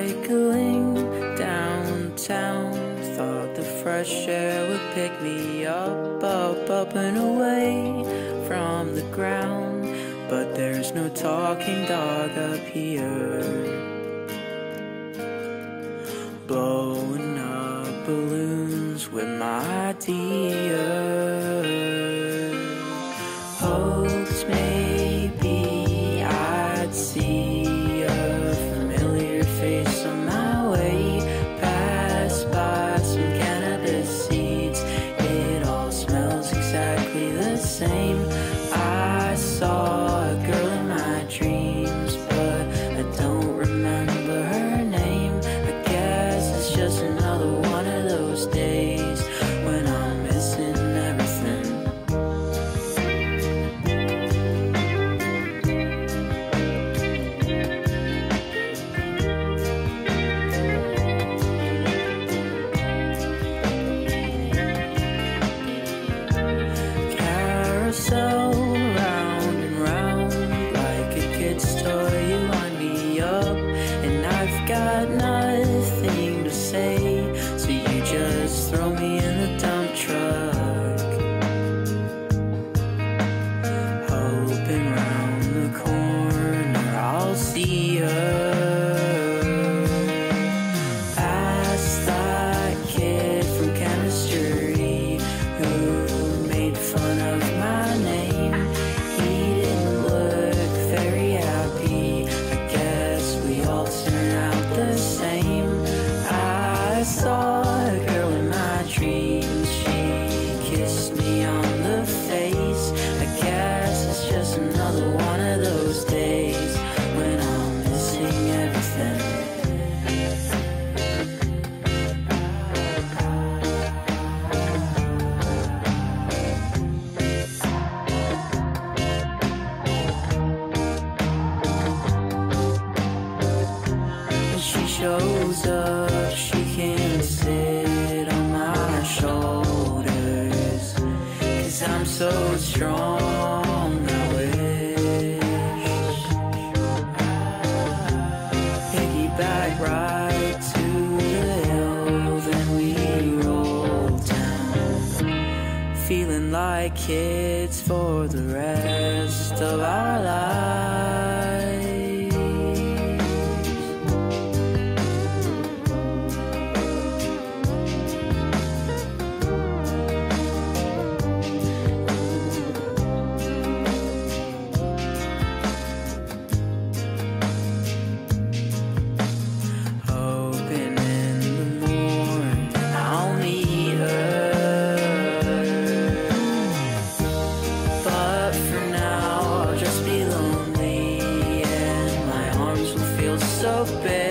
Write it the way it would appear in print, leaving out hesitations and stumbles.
cycling downtown. Thought the fresh air would pick me up, up and away from the ground. But there's no talking dog up here, blowing up balloons with my ideas. Hopes maybe I'd see a familiar face on my way past by some cannabis seeds. It all smells exactly the same. I saw a girl in my dreams, but I don't remember her name. I guess it's just another one of those days when I'm missing everything. Carousel, round and round, like a kid's toy, you wind me up, and I've got nothing to say, so you just throw me in the dump truck, hoping round the corner I'll see her. Ask that kid from chemistry who made fun of my name. He didn't look very happy. I guess we all turn out the same. I saw a girl in my dreams. She kissed me on the face. I guess it's just another one of those days when I'm missing everything. When she shows up, she can sit on my shoulders, 'cause I'm so strong, I wish. Piggyback right to the hill, then we roll down, feeling like kids for the rest of our lives. Hoping in the morning I'll meet her, but for now I'll just be lonely, and my arms will feel so big